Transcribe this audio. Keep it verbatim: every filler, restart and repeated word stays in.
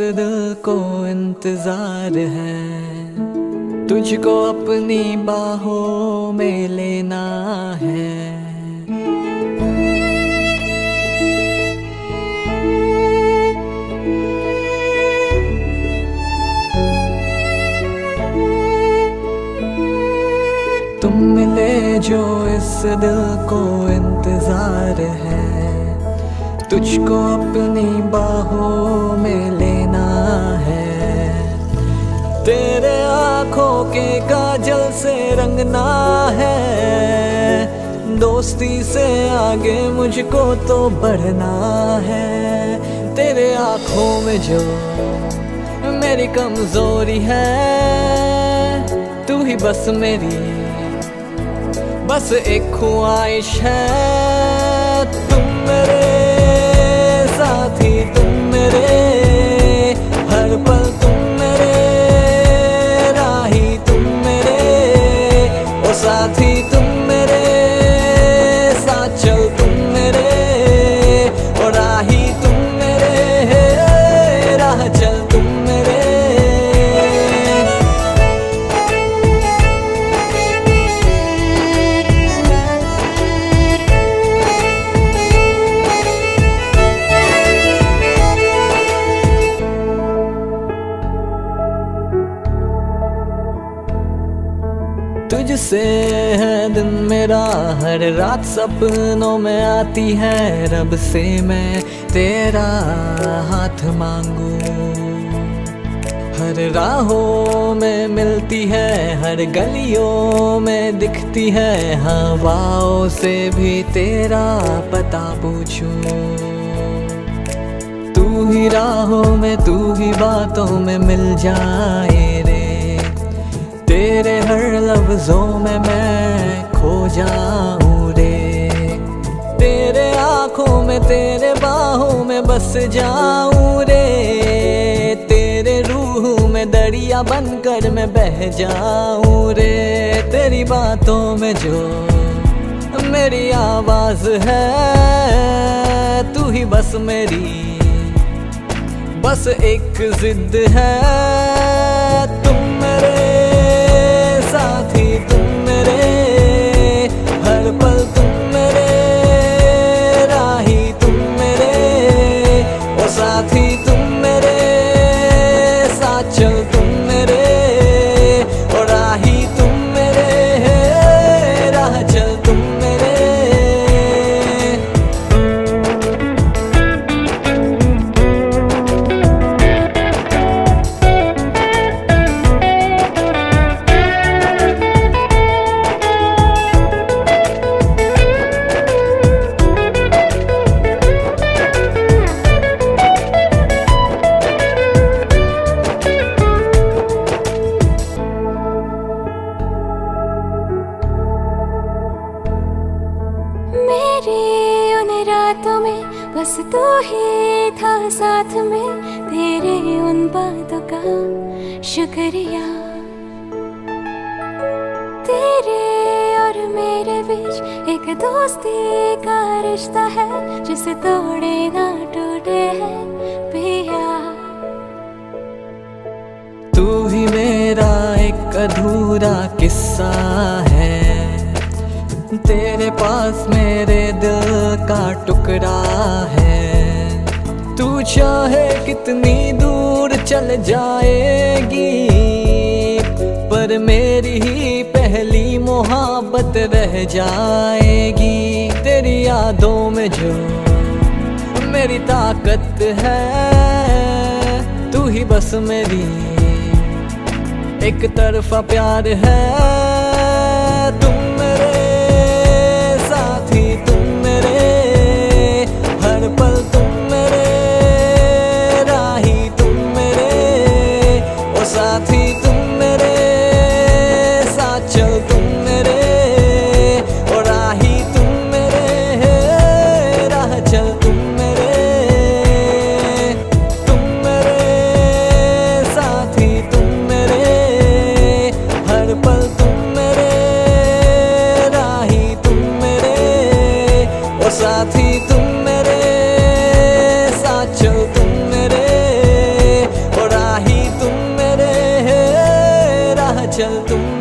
दिल को इंतजार है, तुझको अपनी बाहों में लेना है। तुम मिले जो इस दिल को इंतजार है, तुझको अपनी बाहों में लेना है। तेरे आँखों के काजल से रंगना है, दोस्ती से आगे मुझको तो बढ़ना है। तेरे आँखों में जो मेरी कमजोरी है, तू ही बस मेरी बस एक ख्वाहिश है। तुम मेरे साथी, तुम मेरे हर पल, तुम मेरे राही, तुम मेरे ओ साथी, तुम मेरे साथ चल, तुम मेरे ओ राही, तुम मेरे राह चल, तुम मेरे। तुझसे है दिन मेरा, हर रात सपनों में आती है। रब से मैं तेरा हाथ मांगू, हर राहों में मिलती है, हर गलियों में दिखती है। हवाओं से भी तेरा पता पूछूं, तू ही राहों में, तू ही बातों में मिल जाए रे। तेरे हर लफ्जों में मैं खो जाऊं रे, तेरे आँखों में, तेरे बाहों में बस जाऊं रे। तेरे रूह में दरिया बनकर मैं बह जाऊं रे। तेरी बातों में जो मेरी आवाज है, तू ही बस मेरी बस एक जिद है। तुम मेरे साथी, तुम मेरे हर पल, तुम मेरे राही, तुम मेरे ओ साथी, तुम मेरे साथ चल, तुम मेरे ओ राही, तुम मेरे राह चल, तुम मेरे। बस तू ही था साथ में, तेरे उन बातों का शुक्रिया। तेरे और मेरे बीच एक दोस्ती का रिश्ता है, जिसे तोड़े ना टूटे हैं पिया। तू ही मेरा एक अधूरा किस्सा है, तेरे पास मेरे दिल का टुकड़ा है। तू चाहे कितनी दूर चल जाएगी, पर मेरी ही पहली मोहब्बत रह जाएगी। तेरी यादों में जो मेरी ताकत है, तू ही बस मेरी एक तरफा प्यार है। तुम मेरे साथी, तुम मेरे हर पल, तुम मेरे राही, तुम मेरे ओ साथी, तुम मेरे साथ चल, तुम मेरे ओ राही, तुम मेरे राह चल, तुम मेरे। तुम मेरे साथी, तुम मेरे हर पल, तुम मेरे राही, तुम मेरे ओ साथी, तुम मेरे साथ चल, तुम मेरे चल तुम